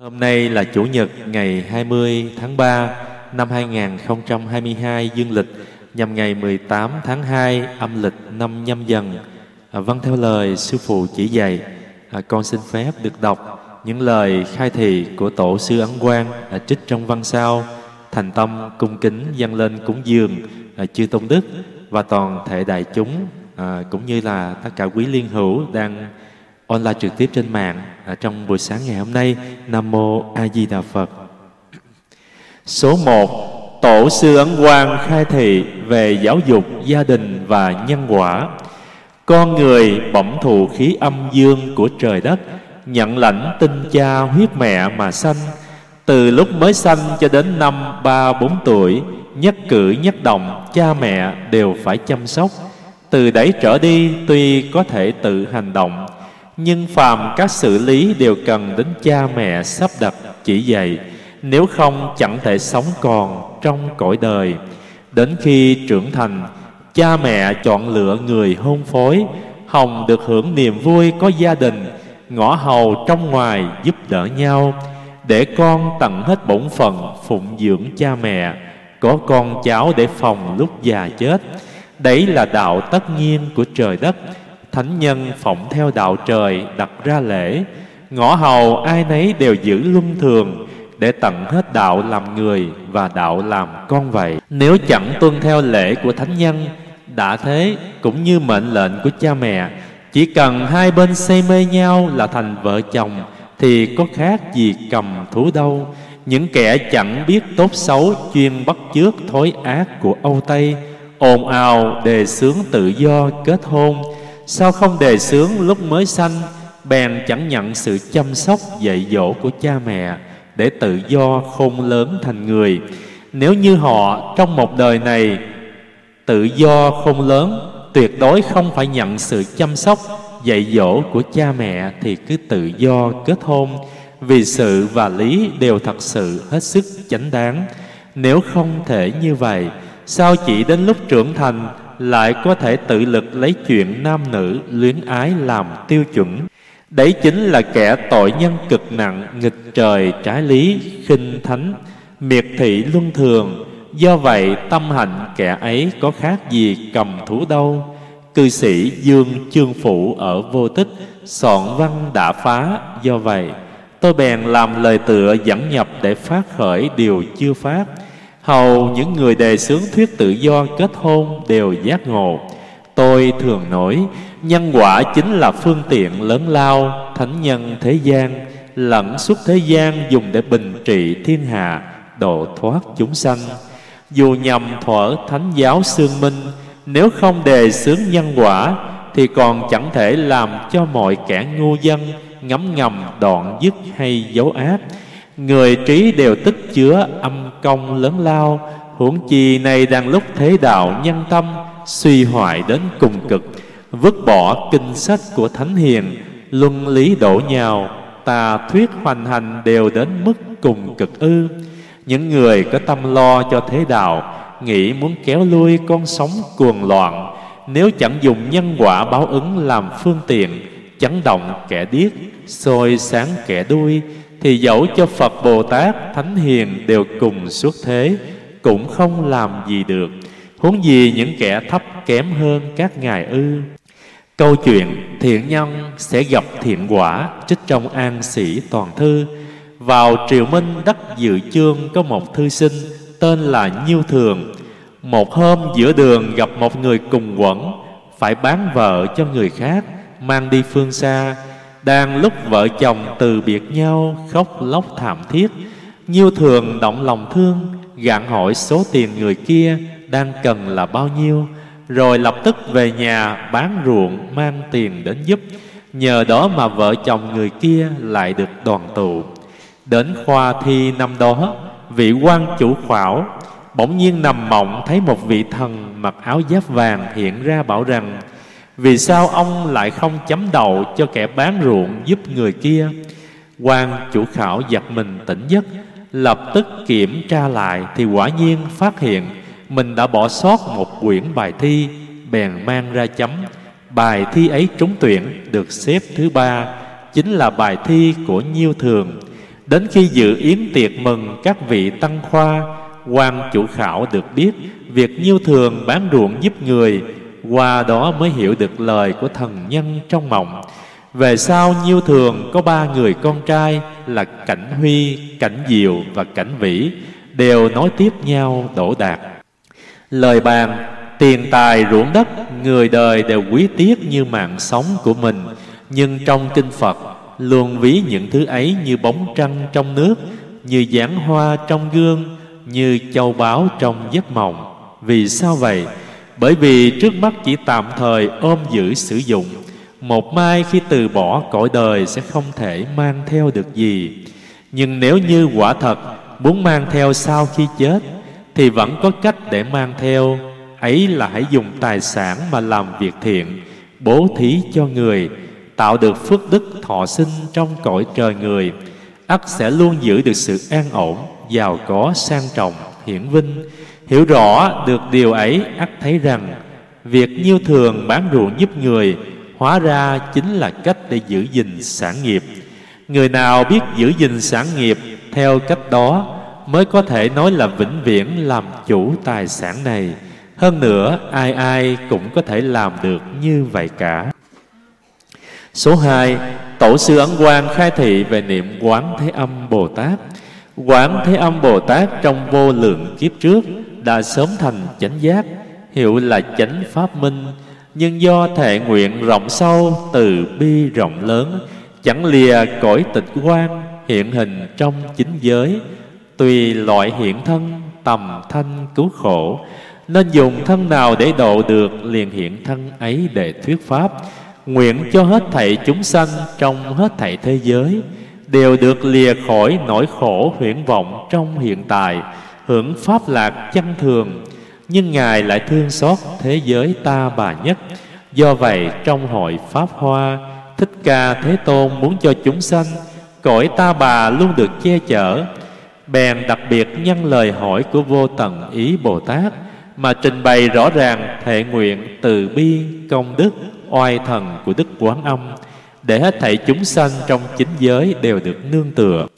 Hôm nay là Chủ nhật ngày 20 tháng 3 năm 2022 dương lịch, nhằm ngày 18 tháng 2 âm lịch năm Nhâm Dần. Vâng theo lời Sư Phụ chỉ dạy, con xin phép được đọc những lời khai thị của Tổ sư Ấn Quang trích trong văn sau, thành tâm cung kính dâng lên cúng dường chư Tôn Đức và toàn thể đại chúng, cũng như là tất cả quý liên hữu đang online trực tiếp trên mạng trong buổi sáng ngày hôm nay. Nam Mô A Di Đà Phật. Số 1. Tổ sư Ấn Quang khai thị về giáo dục gia đình và nhân quả. Con người bẩm thụ khí âm dương của trời đất, nhận lãnh tinh cha huyết mẹ mà sanh. Từ lúc mới sanh cho đến năm 3-4 tuổi, nhất cử nhất động cha mẹ đều phải chăm sóc. Từ đấy trở đi tuy có thể tự hành động, nhưng phàm các xử lý đều cần đến cha mẹ sắp đặt chỉ dạy, nếu không chẳng thể sống còn trong cõi đời. Đến khi trưởng thành, cha mẹ chọn lựa người hôn phối, hồng được hưởng niềm vui có gia đình, ngõ hầu trong ngoài giúp đỡ nhau, để con tận hết bổn phận phụng dưỡng cha mẹ, có con cháu để phòng lúc già chết. Đấy là đạo tất nhiên của trời đất. Thánh nhân phụng theo đạo trời đặt ra lễ, ngõ hầu ai nấy đều giữ luân thường, để tận hết đạo làm người và đạo làm con vậy. Nếu chẳng tuân theo lễ của thánh nhân, đã thế cũng như mệnh lệnh của cha mẹ, chỉ cần hai bên say mê nhau là thành vợ chồng, thì có khác gì cầm thú đâu. Những kẻ chẳng biết tốt xấu, chuyên bắt chước thói ác của Âu Tây, ồn ào đề xướng tự do kết hôn. Sao không đề xướng lúc mới sanh, bèn chẳng nhận sự chăm sóc dạy dỗ của cha mẹ, để tự do khôn lớn thành người. Nếu như họ trong một đời này tự do khôn lớn, tuyệt đối không phải nhận sự chăm sóc dạy dỗ của cha mẹ, thì cứ tự do kết hôn, vì sự và lý đều thật sự hết sức chánh đáng. Nếu không thể như vậy, sao chỉ đến lúc trưởng thành lại có thể tự lực lấy chuyện nam nữ luyến ái làm tiêu chuẩn? Đấy chính là kẻ tội nhân cực nặng, nghịch trời trái lý, khinh thánh, miệt thị luân thường. Do vậy tâm hạnh kẻ ấy có khác gì cầm thú đâu. Cư sĩ Dương Chương Phụ ở Vô Tích soạn văn đã phá. Do vậy tôi bèn làm lời tựa dẫn nhập để phát khởi điều chưa phát. Hầu những người đề xướng thuyết tự do kết hôn đều giác ngộ. Tôi thường nói, nhân quả chính là phương tiện lớn lao, thánh nhân thế gian lẫn suốt thế gian dùng để bình trị thiên hạ, độ thoát chúng sanh. Dù nhằm thuở thánh giáo xương minh, nếu không đề xướng nhân quả, thì còn chẳng thể làm cho mọi kẻ ngu dân ngấm ngầm đoạn dứt hay dấu ác. Người trí đều tích chứa âm công lớn lao, huống chi này đang lúc thế đạo nhân tâm suy hoại đến cùng cực, vứt bỏ kinh sách của thánh hiền, luân lý đổ nhào, tà thuyết hoành hành đều đến mức cùng cực ư. Những người có tâm lo cho thế đạo, nghĩ muốn kéo lui con sóng cuồng loạn, nếu chẳng dùng nhân quả báo ứng làm phương tiện, chấn động kẻ điếc, soi sáng kẻ đuôi, thì dẫu cho Phật Bồ Tát thánh hiền đều cùng xuất thế, cũng không làm gì được, huống gì những kẻ thấp kém hơn các ngài ư. Câu chuyện thiện nhân sẽ gặp thiện quả trích trong An Sĩ Toàn Thư. Vào triều Minh đất Dự Chương có một thư sinh tên là Nhiêu Thường. Một hôm giữa đường gặp một người cùng quẫn, phải bán vợ cho người khác, mang đi phương xa. Đang lúc vợ chồng từ biệt nhau, khóc lóc thảm thiết, Nhiêu Thường động lòng thương, gạn hỏi số tiền người kia đang cần là bao nhiêu, rồi lập tức về nhà bán ruộng mang tiền đến giúp. Nhờ đó mà vợ chồng người kia lại được đoàn tụ. Đến khoa thi năm đó, vị quan chủ khảo bỗng nhiên nằm mộng thấy một vị thần mặc áo giáp vàng hiện ra bảo rằng: vì sao ông lại không chấm đầu cho kẻ bán ruộng giúp người kia? Quan chủ khảo giật mình tỉnh giấc, lập tức kiểm tra lại thì quả nhiên phát hiện mình đã bỏ sót một quyển bài thi, bèn mang ra chấm. Bài thi ấy trúng tuyển, được xếp thứ 3, chính là bài thi của Nhiêu Thường. Đến khi dự yến tiệc mừng các vị tăng khoa, quan chủ khảo được biết việc Nhiêu Thường bán ruộng giúp người, qua đó mới hiểu được lời của thần nhân trong mộng. Về sau Nhiêu Thường có 3 người con trai là Cảnh Huy, Cảnh Diệu và Cảnh Vĩ, đều nối tiếp nhau đỗ đạt. Lời bàn: tiền tài ruộng đất, người đời đều quý tiếc như mạng sống của mình, nhưng trong kinh Phật luôn ví những thứ ấy như bóng trăng trong nước, như dáng hoa trong gương, như châu báu trong giấc mộng. Vì sao vậy? Bởi vì trước mắt chỉ tạm thời ôm giữ sử dụng, một mai khi từ bỏ cõi đời sẽ không thể mang theo được gì. Nhưng nếu như quả thật muốn mang theo sau khi chết, thì vẫn có cách để mang theo. Ấy là hãy dùng tài sản mà làm việc thiện, bố thí cho người, tạo được phước đức thọ sinh trong cõi trời người, ắt sẽ luôn giữ được sự an ổn, giàu có, sang trọng, hiển vinh. Hiểu rõ được điều ấy, ắt thấy rằng việc Nhiêu Thường bán ruộng giúp người hóa ra chính là cách để giữ gìn sản nghiệp. Người nào biết giữ gìn sản nghiệp theo cách đó mới có thể nói là vĩnh viễn làm chủ tài sản này. Hơn nữa, ai ai cũng có thể làm được như vậy cả. Số 2. Tổ sư Ấn Quang khai thị về niệm Quán Thế Âm Bồ Tát. Quán Thế Âm Bồ Tát trong vô lượng kiếp trước đã sớm thành chánh giác, hiệu là chánh pháp minh. Nhưng do thệ nguyện rộng sâu, từ bi rộng lớn, chẳng lìa cõi tịch quan, hiện hình trong chính giới. Tùy loại hiện thân, tầm thanh cứu khổ, nên dùng thân nào để độ được, liền hiện thân ấy để thuyết pháp. Nguyện cho hết thảy chúng sanh trong hết thảy thế giới đều được lìa khỏi nỗi khổ huyễn vọng trong hiện tại, hưởng pháp lạc chân thường. Nhưng Ngài lại thương xót thế giới ta bà nhất. Do vậy trong hội Pháp Hoa, Thích Ca Thế Tôn muốn cho chúng sanh cõi ta bà luôn được che chở, bèn đặc biệt nhân lời hỏi của Vô Tận Ý Bồ Tát mà trình bày rõ ràng thệ nguyện từ bi, công đức, oai thần của Đức Quán Âm, để hết thảy chúng sanh trong chính giới đều được nương tựa.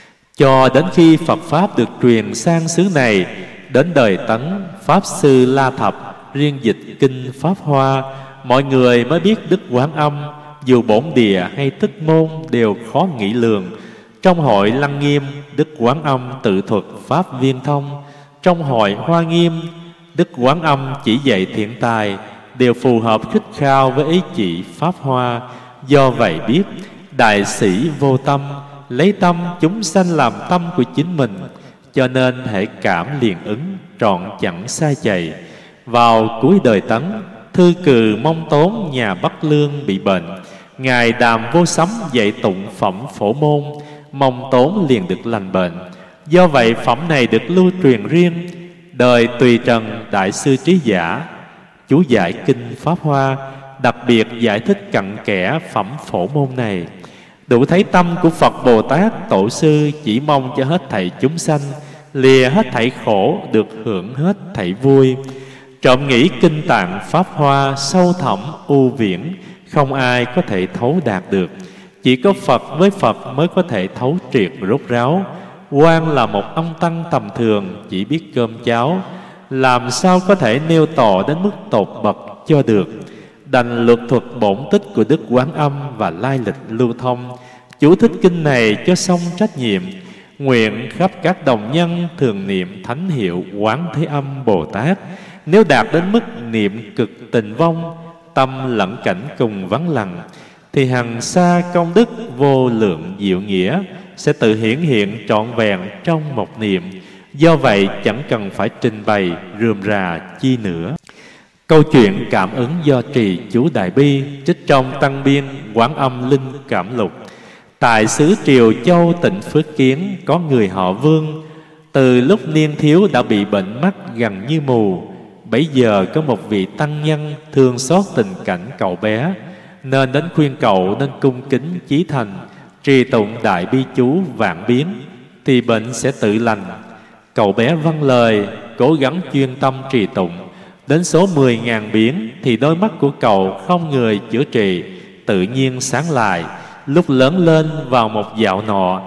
Cho đến khi Phật Pháp được truyền sang xứ này, đến đời Tấn, Pháp Sư La Thập riêng dịch kinh Pháp Hoa, mọi người mới biết Đức Quán Âm, dù bổn địa hay Thích Môn đều khó nghĩ lường. Trong hội Lăng Nghiêm, Đức Quán Âm tự thuật Pháp Viên Thông. Trong hội Hoa Nghiêm, Đức Quán Âm chỉ dạy thiện tài, đều phù hợp khích khao với ý chỉ Pháp Hoa. Do vậy biết, đại sĩ vô tâm, lấy tâm chúng sanh làm tâm của chính mình, cho nên hệ cảm liền ứng, trọn chẳng sai chạy. Vào cuối đời Tấn, Thư Cừ Mông Tốn nhà Bắc Lương bị bệnh. Ngài Đàm Vô Sấm dạy tụng phẩm Phổ Môn, Mông Tốn liền được lành bệnh. Do vậy phẩm này được lưu truyền riêng. Đời Tùy Trần Đại sư Trí Giả chú giải kinh Pháp Hoa, đặc biệt giải thích cặn kẽ phẩm Phổ Môn này. Đủ thấy tâm của Phật Bồ Tát Tổ sư chỉ mong cho hết thảy chúng sanh lìa hết thảy khổ, được hưởng hết thảy vui. Trộm nghĩ kinh tạng Pháp Hoa sâu thẳm u viễn, không ai có thể thấu đạt được. Chỉ có Phật với Phật mới có thể thấu triệt rốt ráo. Quan là một ông tăng tầm thường, chỉ biết cơm cháo, làm sao có thể nêu tỏ đến mức tột bậc cho được. Đành luật thuật bổn tích của Đức Quán Âm và lai lịch lưu thông. Chú thích kinh này cho xong trách nhiệm. Nguyện khắp các đồng nhân thường niệm thánh hiệu Quán Thế Âm Bồ Tát. Nếu đạt đến mức niệm cực tình vong, tâm lẫn cảnh cùng vắng lặng, thì hằng sa công đức vô lượng diệu nghĩa sẽ tự hiển hiện trọn vẹn trong một niệm. Do vậy chẳng cần phải trình bày rườm rà chi nữa. Câu chuyện cảm ứng do trì chú Đại Bi, trích trong Tăng Biên Quán Âm Linh Cảm Lục. Tại xứ Triều Châu tỉnh Phước Kiến có người họ Vương, từ lúc niên thiếu đã bị bệnh mắt gần như mù. Bấy giờ có một vị tăng nhân thương xót tình cảnh cậu bé, nên đến khuyên cậu nên cung kính chí thành, trì tụng Đại Bi chú vạn biến, thì bệnh sẽ tự lành. Cậu bé vâng lời, cố gắng chuyên tâm trì tụng. Đến số 10.000 biến thì đôi mắt của cậu không người chữa trị, tự nhiên sáng lại. Lúc lớn lên vào một dạo nọ,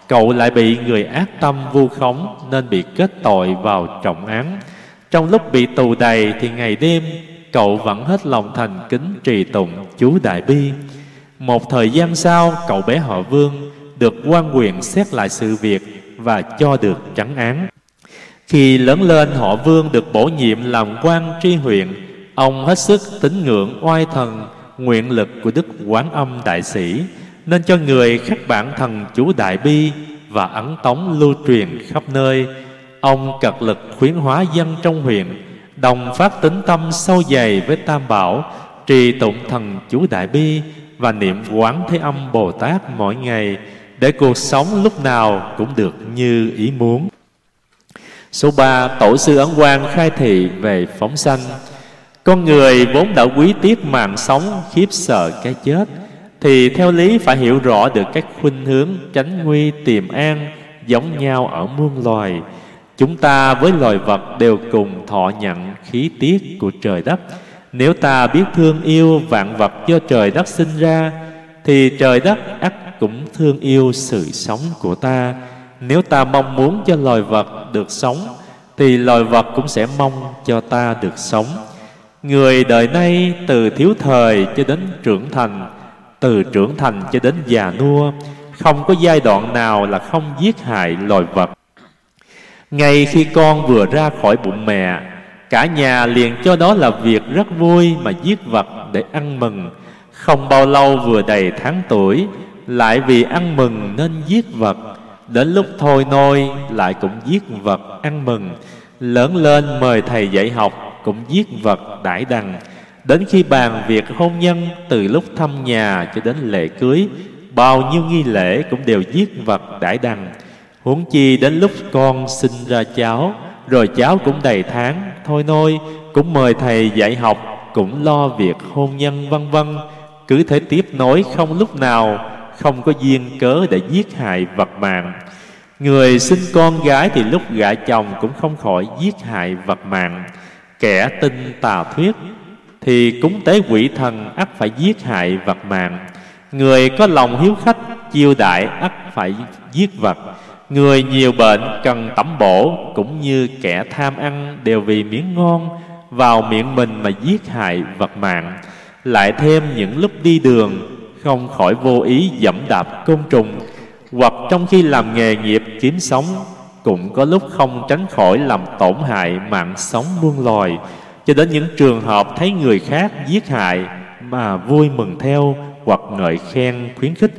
Cậu lại bị người ác tâm vu khống nên bị kết tội vào trọng án. Trong lúc bị tù đầy thì ngày đêm cậu vẫn hết lòng thành kính trì tụng chú Đại Bi. Một thời gian sau, cậu bé họ Vương được quan huyện xét lại sự việc và cho được trắng án. Khi lớn lên, họ Vương được bổ nhiệm làm quan tri huyện. Ông hết sức tín ngưỡng oai thần nguyện lực của Đức Quán Âm Đại Sĩ, nên cho người khắc bản thần chú Đại Bi và ấn tống lưu truyền khắp nơi. Ông cật lực khuyến hóa dân trong huyện đồng phát tín tâm sâu dày với Tam Bảo, trì tụng thần chú Đại Bi và niệm Quán Thế Âm Bồ Tát mỗi ngày, để cuộc sống lúc nào cũng được như ý muốn. Số 3. Tổ sư Ấn Quang khai thị về phóng sanh. Con người vốn đã quý tiếc mạng sống, khiếp sợ cái chết, thì theo lý phải hiểu rõ được các khuynh hướng tránh nguy tiềm an giống nhau ở muôn loài. Chúng ta với loài vật đều cùng thọ nhận khí tiết của trời đất. Nếu ta biết thương yêu vạn vật do trời đất sinh ra, thì trời đất ắt cũng thương yêu sự sống của ta. Nếu ta mong muốn cho loài vật được sống, thì loài vật cũng sẽ mong cho ta được sống. Người đời nay từ thiếu thời cho đến trưởng thành, từ trưởng thành cho đến già nua, không có giai đoạn nào là không giết hại loài vật. Ngay khi con vừa ra khỏi bụng mẹ, cả nhà liền cho đó là việc rất vui mà giết vật để ăn mừng. Không bao lâu vừa đầy tháng tuổi, lại vì ăn mừng nên giết vật. Đến lúc thôi nôi lại cũng giết vật ăn mừng. Lớn lên mời thầy dạy học cũng giết vật đãi đằng. Đến khi bàn việc hôn nhân, từ lúc thăm nhà cho đến lễ cưới, bao nhiêu nghi lễ cũng đều giết vật đãi đằng. Huống chi đến lúc con sinh ra cháu, rồi cháu cũng đầy tháng thôi nôi, cũng mời thầy dạy học, cũng lo việc hôn nhân vân vân. Cứ thế tiếp nối, không lúc nào không có duyên cớ để giết hại vật mạng. Người sinh con gái thì lúc gả chồng cũng không khỏi giết hại vật mạng. Kẻ tin tà thuyết thì cúng tế quỷ thần ắt phải giết hại vật mạng. Người có lòng hiếu khách chiêu đãi ắt phải giết vật. Người nhiều bệnh cần tẩm bổ, cũng như kẻ tham ăn đều vì miếng ngon vào miệng mình mà giết hại vật mạng. Lại thêm những lúc đi đường không khỏi vô ý dẫm đạp côn trùng, hoặc trong khi làm nghề nghiệp kiếm sống, cũng có lúc không tránh khỏi làm tổn hại mạng sống muôn loài. Cho đến những trường hợp thấy người khác giết hại mà vui mừng theo, hoặc ngợi khen khuyến khích.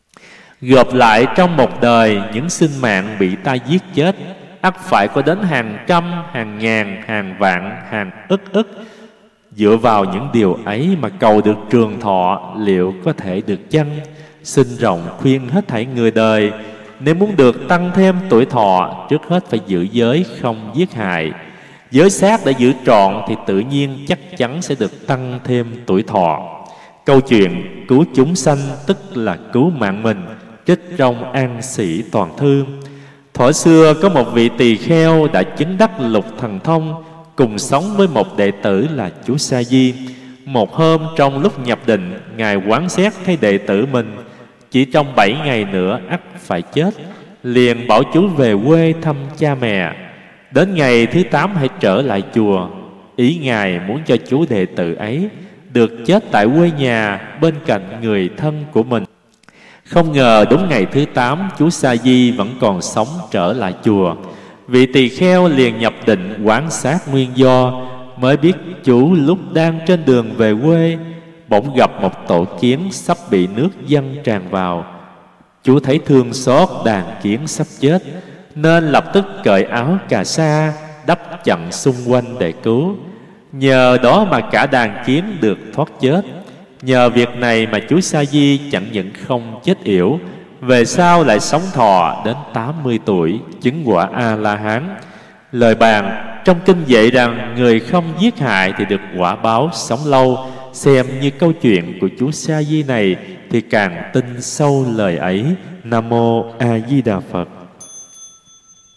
Gộp lại trong một đời, những sinh mạng bị ta giết chết ắt phải có đến hàng trăm, hàng ngàn, hàng vạn, hàng ức. Dựa vào những điều ấy mà cầu được trường thọ, liệu có thể được chăng? Xin rộng khuyên hết thảy người đời, nếu muốn được tăng thêm tuổi thọ, trước hết phải giữ giới không giết hại. Giới xác đã giữ trọn thì tự nhiên chắc chắn sẽ được tăng thêm tuổi thọ. Câu chuyện cứu chúng sanh tức là cứu mạng mình, trích trong An Sĩ Toàn Thư. Thuở xưa có một vị tỳ kheo đã chứng đắc lục thần thông, cùng sống với một đệ tử là chú Sa Di. Một hôm trong lúc nhập định, ngài quán xét thấy đệ tử mình chỉ trong 7 ngày nữa ắt phải chết, liền bảo chú về quê thăm cha mẹ. Đến ngày thứ 8 hãy trở lại chùa. Ý ngài muốn cho chú đệ tử ấy được chết tại quê nhà bên cạnh người thân của mình. Không ngờ đúng ngày thứ 8, chú Sa Di vẫn còn sống trở lại chùa. Vị tỳ kheo liền nhập định quan sát nguyên do, mới biết chú lúc đang trên đường về quê, bỗng gặp một tổ kiến sắp bị nước dâng tràn vào. Chú thấy thương xót đàn kiến sắp chết, nên lập tức cởi áo cà sa đắp chặn xung quanh để cứu. Nhờ đó mà cả đàn kiến được thoát chết. Nhờ việc này mà chú Sa Di chẳng những không chết yểu, về sau lại sống thọ đến 80 tuổi, chứng quả A-la-hán. Lời bàn trong kinh dạy rằng người không giết hại thì được quả báo sống lâu. Xem như câu chuyện của chú Sa Di này thì càng tin sâu lời ấy. Nam mô A Di Đà Phật.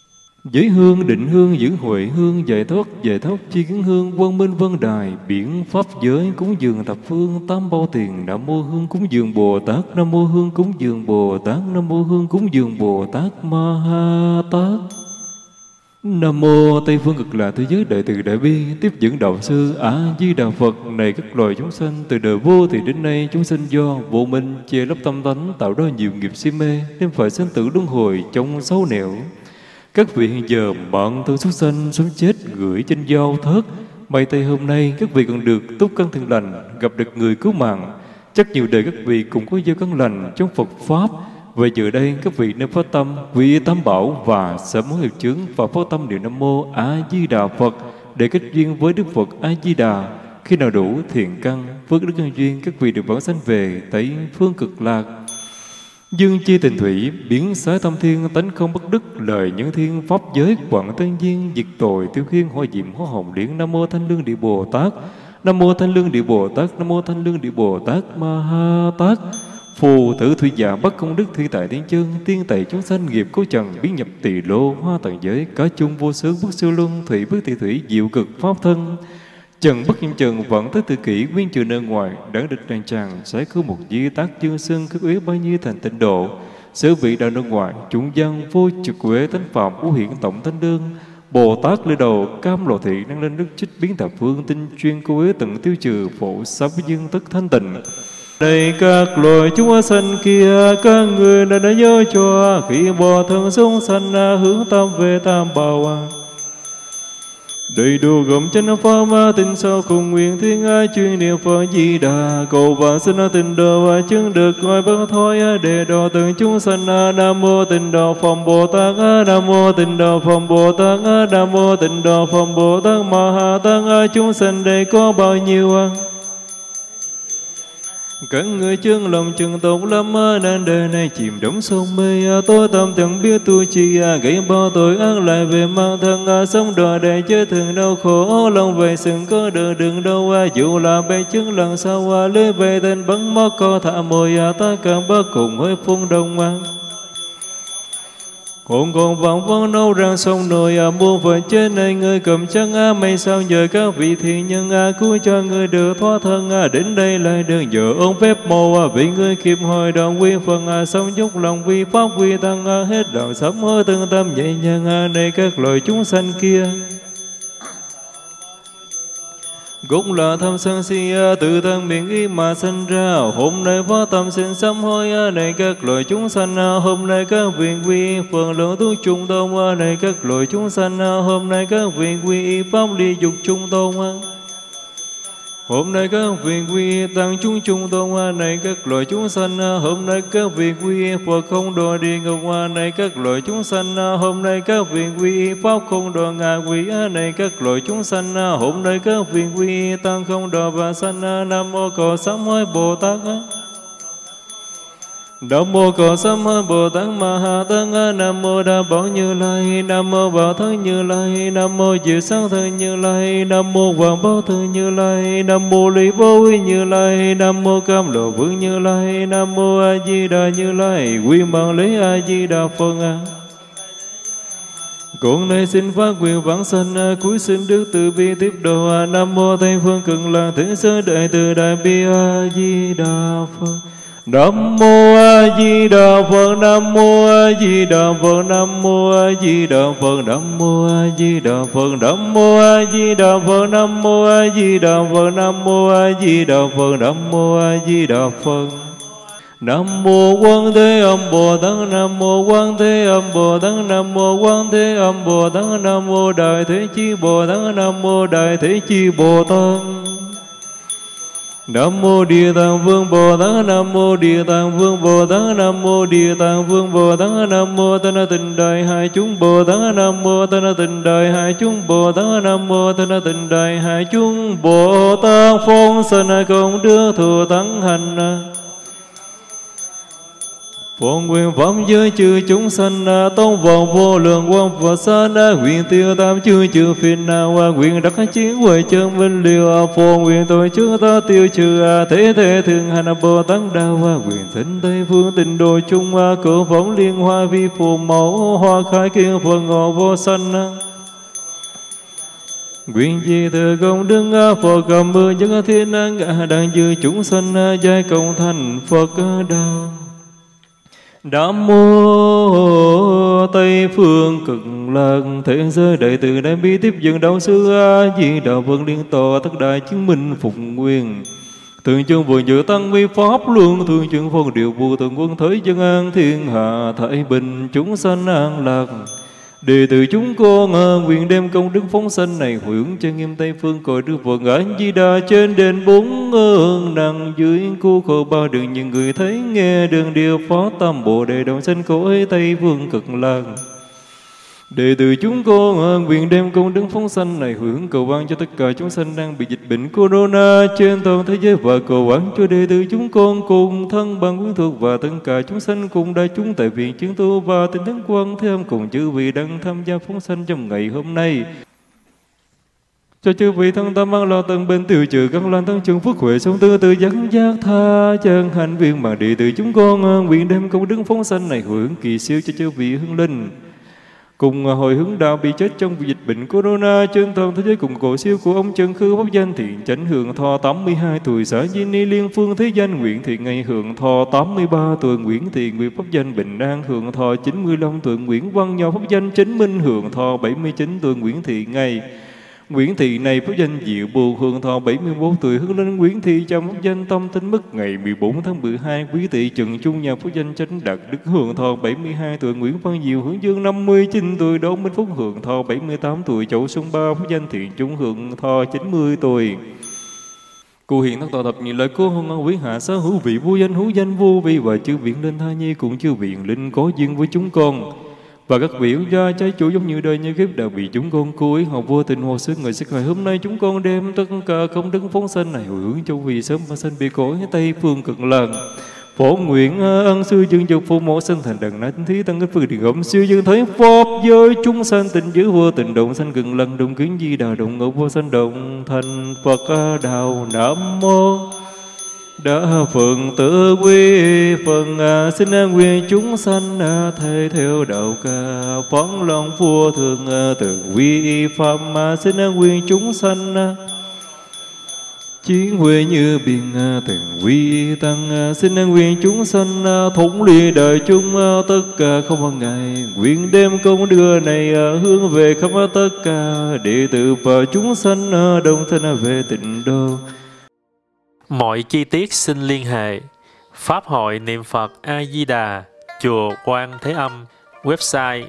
Giới hương, định hương, dưỡng huệ hương, giải thoát, chi kiến hương, quang minh vân đài, biển pháp giới, cúng dường thập phương, tam bao tiền, nam mô hương cúng dường Bồ Tát, nam mô hương cúng dường Bồ Tát, nam mô hương cúng dường Bồ Tát Ma Ha Tát. Nam mô Tây phương cực lạc thế giới đại từ đại bi tiếp dẫn đạo sư A Di Đà Phật. Này các loài chúng sanh, từ đời vô thì đến nay chúng sanh do vô minh che lấp tâm tánh, tạo ra nhiều nghiệp si mê nên phải sinh tử luân hồi trong xấu nẻo. Các vị hiện giờ bạn thân súc sanh sống chết gửi trên dao thớt. May tay hôm nay các vị còn được túc căn thiện lành, gặp được người cứu mạng. Chắc nhiều đời các vị cũng có gieo căn lành trong Phật Pháp. Vậy giờ đây các vị nên phát tâm quy tam bảo và sám hối nghiệp chướng và phát tâm niệm Nam Mô A Di Đà Phật để kết duyên với Đức Phật A Di Đà. Khi nào đủ thiện căn phước đức nhân duyên, các vị được vãng sanh về Tây phương cực lạc. Dương chi tình thủy, biến xá tâm thiên, tánh không bất đức, lời nhân thiên, pháp giới, quảng tân duyên, diệt tội, tiêu khiên, hoa diệm, hoa hồng điển. Nam mô Thanh Lương Địa Bồ Tát, Nam mô Thanh Lương Địa Bồ Tát, Nam mô Thanh Lương Địa Bồ Tát Ma Ha Tát. Phù thử thủy giả bất công đức thi tại thiên chân, tiên tẩy chúng sanh nghiệp cố trần, biến nhập tỳ lô, hoa tầng giới, cả chung vô xứ bất siêu luân, thủy bất tỳ thủy, diệu cực pháp thân. Trần bất nhân trần vẫn tới tự kỷ, nguyên trừ nơi ngoài, đáng địch đàn tràng, sẽ cứ một di tác dương sưng, các uế bao nhiêu thành tịnh độ. Sở vị đạo nơi ngoài, chúng dân vô trực quế tánh phạm, ưu hiện tổng thanh đương. Bồ Tát lư đầu, cam lộ thị, năng lên đức trích biến thập phương, tinh chuyên cố uế tận tiêu trừ, phổ sám dương tức thanh tịnh. Đây các loài chúng sanh kia, các người đã nhớ cho, khi bỏ thân sống sanh hướng tâm về tam bảo. Đầy đủ gồm chân pháp tinh sao cùng nguyện thiên chuyên niệm Phật Di Đà, cầu vãng sinh tịnh độ và chứng được gọi bất thối để độ từng chúng sanh. Nam mô Tịnh Độ Phật Bồ Tát, Nam mô Tịnh Độ Phật Bồ Tát, Nam mô Tịnh Độ Phật Bồ Tát Ma Ha Tát. Chúng sanh đây có bao nhiêu các người chân lòng chừng tốt lắm, nên đời này chìm đắm sông mê. Tôi tâm chẳng biết tu chi, gây bao tội ác lại về mang thân. Sống đời để chơi thường đau khổ, lòng về sừng có đỡ đừng đâu. Dù là bề chứng lần sau, lưới về tên bắn mất co thả mồi. Ta càng bất cùng hơi phun đông hồn còn vọng vong nâu rang sông nồi. Muôn phận trên này người cầm chân mây sao nhờ các vị thiện nhân cứu cho người được thoát thân. Đến đây lại đường giờ ôn phép mồ, vì người kịp hồi đoạn quy phần. Sống dốc lòng vi pháp quy tăng, hết đoạn sám hối tương tâm nhẹ nhàng. Này các loài chúng sanh kia, cũng là tham sân si, tự thân miệng ý mà sanh ra. Hôm nay phát tâm xin sám hối. Này các loài chúng sanh, hôm nay các vị quy phần lượng tu trung tôn. Này các loài chúng sanh, hôm nay các vị quy pháp ly dục trung tôn. Hôm nay các vị quy tăng chúng trung tôn. Này các loài chúng sanh, hôm nay các vị quy Phật không đọa địa ngục. Này các loài chúng sanh, hôm nay các vị quy pháp không đọa ngạ quỷ. Này các loài chúng sanh, hôm nay các vị quy tăng không đọa và sanh. Nam mô Cầu Sám Hối Bồ Tát, Nam mô Cầu Sám Hối Bồ Tát Ma Ha Tát. Nam mô Đa Bảo Như Lai, Nam mô Bảo Thân Như Lai, Nam mô Diệu Sáng Thân Như Lai, Nam mô Hoàng Bảo Thân Như Lai, Nam mô Lý Vô Uy Như Lai, Nam mô Cam Lộ Vương Như Lai, Nam mô A Di Đà Như Lai. Quy bằng lấy A Di Đà Phật. Con nay xin phát nguyện vãng sanh, cuối sinh đức từ bi tiếp độ. Nam mô Tây phương cực lạc thế giới đại từ đại bi A Di Đà Phật. Nam mô A Di Đà Phật, Nam mô A Di Đà Phật, Nam mô A Di Đà Phật, Nam mô A Di Đà Phật, Nam mô A Di Đà Phật, Nam mô A Di Đà Phật, Nam mô A Di Đà Phật, Nam mô A Di Đà Phật. Nam mô Quan Thế Âm Bồ Tát, Nam mô Quan Thế Âm Bồ Tát, Nam mô Quan Thế Âm Bồ Tát, Nam mô Đại Thế Chí Bồ Tát, Nam mô Đại Thế Chí Bồ Tát. Nam mô Địa Tạng Vương Bồ Tát, Nam mô Địa Tạng Vương Bồ Tát, Nam mô Địa Tạng Vương Bồ Tát, Nam mô Thanh Tịnh Đại Hải chúng Bồ Tát, Nam mô Thanh Tịnh Đại Hải chúng Bồ Tát, Nam mô Thanh Tịnh Đại Hải chúng Bồ Tát. Phong sanh công đức thù thắng hành, Phổ nguyện pháp giới chư chúng sanh tông vào vô lượng quang Phật xa nguyện tiêu tam chư phiền não nguyện đắc chiến huệ chân vinh liều. Phổ nguyện tội chư ta tiêu trừ thế thế thường hành Bồ Tát đạo nguyện thỉnh Tây phương tịnh độ chung cửu phóng liên hoa vi phù mẫu hoa khai kiên Phật ngộ vô sanh. Nguyện gì thừa công đức Phật cầm mưa dân thiên đang dư chúng sanh giai công thành Phật đạo. Nam mô Tây phương cực lạc thế giới đại từ đại bi tiếp dựng đạo sư A Di Đà Phật liên tọa tất đại chứng minh phục nguyên. Thường chương vừa dự tăng vi pháp luân thường chương phong điều vụ thường quân thới dân an thiên hạ thái bình chúng sanh an lạc. Đệ tử chúng con nguyện đem công đức phóng sanh này hướng cho nghiêm Tây phương cõi Đức Phật A Di Đà trên đền bốn nằng dưới cu khổ ba đường những người thấy nghe đường điều phó tam bộ đề đồng sanh cõi Tây phương cực lạc. Đệ tử chúng con nguyện đem công đức phóng sanh này hướng cầu ban cho tất cả chúng sanh đang bị dịch bệnh corona trên toàn thế giới và cầu ban cho đệ tử chúng con cùng thân bằng quyến thuộc và tất cả chúng sanh cùng đại chúng tại viện chứng tu và tinh tấn quan thế âm cùng chư vị đang tham gia phóng sanh trong ngày hôm nay. Cho chư vị thân tâm an lo tận bên tiêu trừ các loan tăng trường phước huệ sống tư tự dẫn giác tha chân hành viên mà đệ tử chúng con nguyện đem công đức phóng sanh này hưởng kỳ siêu cho chư vị hương linh. Cùng hồi hướng đạo bị chết trong dịch bệnh corona trên toàn thế giới cùng cổ siêu của ông Trần Khư pháp danh thiện chánh hưởng thọ 82 tuổi xã Di Ni Liên Phương thế danh Nguyễn Thị Ngày hưởng thọ 83 tuổi Nguyễn Thị Nguyệt pháp danh Bình An hưởng thọ 95 tuổi Nguyễn Văn Nho pháp danh Chánh Minh hưởng thọ 79 tuổi Nguyễn Thị Ngày Nguyễn Thị này pháp danh Diệu Bù hưởng thọ 71 tuổi Hương Linh Nguyễn Thị Trầm pháp danh Tâm Tính Mức ngày 14 tháng 12 Quý Thị Trần Trung nhà pháp danh Chánh Đạt Đức hưởng thọ 72 tuổi Nguyễn Văn Diệu Hướng Dương 59 tuổi Đỗ Minh Phúc hưởng thọ 78 tuổi Châu Xuân Ba pháp danh Thiện Trung hưởng thọ 90 tuổi. Cụ hiện tất tọa thập nhị lợi cô hôn quý hạ xá hữu vị vô danh vô vị và chư viện linh tha nhi cũng chư viện linh có duyên với chúng con. Và các vị gia trái chủ giống như đời như kiếp đã bị chúng con cố ý học vô tình hoặc sức người sức ngày hôm nay chúng con đem tất cả công đức phóng sanh này hồi hướng cho vị sớm mà sanh bị cõi Tây phương cực lạc. Phổ nguyện ân sư dương dục phụ mẫu sanh thành đằng nát thí tăng ích phương điện ẩm siêu dương thấy pháp giới chúng sanh tình giữ vô tình động sanh cực lần đồng kiến di đà động ngộ vô sanh động thành Phật đạo. Nam mô đã phượng tự quy phần xin nguyện chúng sanh thay theo đạo ca phóng lòng vua thường từ quy pháp xin nguyện chúng sanh chiến huệ như biển từng quy tăng xin nguyện chúng sanh thống ly đời chung tất cả không một ngày nguyện đem công đưa này hướng về khắp tất cả đệ tử và chúng sanh đồng thân về tịnh độ. Mọi chi tiết xin liên hệ Pháp hội niệm Phật A Di Đà, chùa Quan Thế Âm, website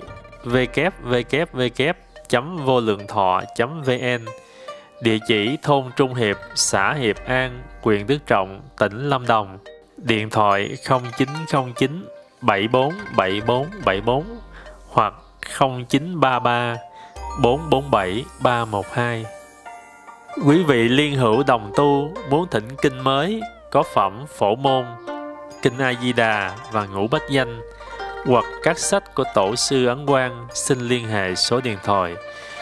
www.volườngthọ.vn, địa chỉ thôn Trung Hiệp, xã Hiệp An, huyện Đức Trọng, tỉnh Lâm Đồng, điện thoại 0909 747474 hoặc 0933 447 312. Quý vị liên hữu đồng tu muốn thỉnh kinh mới có phẩm Phổ Môn, Kinh A Di Đà và Ngũ Bách Danh hoặc các sách của Tổ sư Ấn Quang xin liên hệ số điện thoại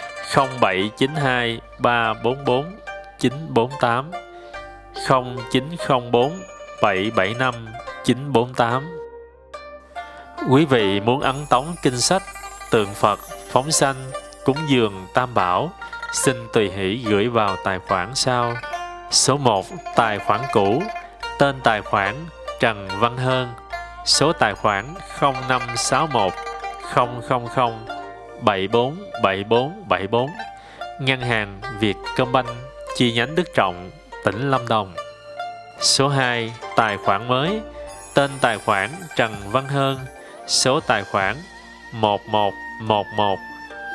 0792 344 948 0904 775 948. Quý vị muốn ấn tống kinh sách, tượng Phật, phóng sanh, cúng dường Tam Bảo, xin tùy hỷ gửi vào tài khoản sau. Số 1. Tài khoản cũ, tên tài khoản Trần Văn Hơn, số tài khoản 0561 000 747474, Ngân hàng Vietcombank, chi nhánh Đức Trọng, tỉnh Lâm Đồng. Số 2. Tài khoản mới, tên tài khoản Trần Văn Hơn, số tài khoản 1111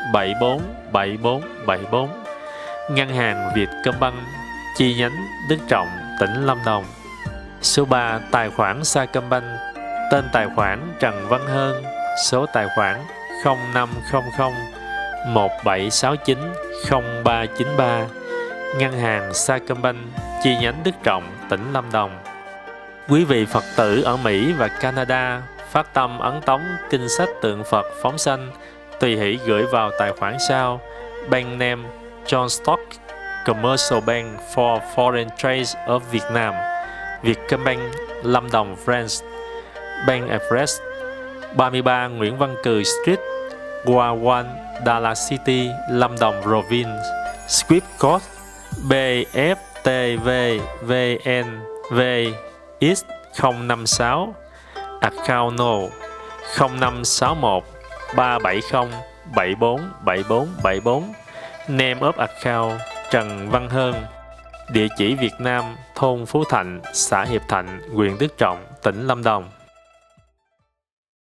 747474, Ngân hàng Vietcombank, chi nhánh Đức Trọng, tỉnh Lâm Đồng. Số 3. Tài khoản Sacombank, tên tài khoản Trần Văn Hơn, số tài khoản 0500 1769 0393, Ngân hàng Sacombank, chi nhánh Đức Trọng, tỉnh Lâm Đồng. Quý vị Phật tử ở Mỹ và Canada phát tâm ấn tống kinh sách tượng Phật phóng sanh, tùy hỷ gửi vào tài khoản sau: Bank name John Stock, Commercial Bank for Foreign Trade of Vietnam, Vietcombank, Lâm Đồng, France. Bank address 33 Nguyễn Văn Cừ Street, Hoa Quan, Dallas City, Lâm Đồng Province. Swift code BFTVVNVX056. Account no 0561 370 747474. Name of account Trần Văn Hơn. Địa chỉ Việt Nam, thôn Phú Thạnh, xã Hiệp Thạnh, huyện Đức Trọng, tỉnh Lâm Đồng.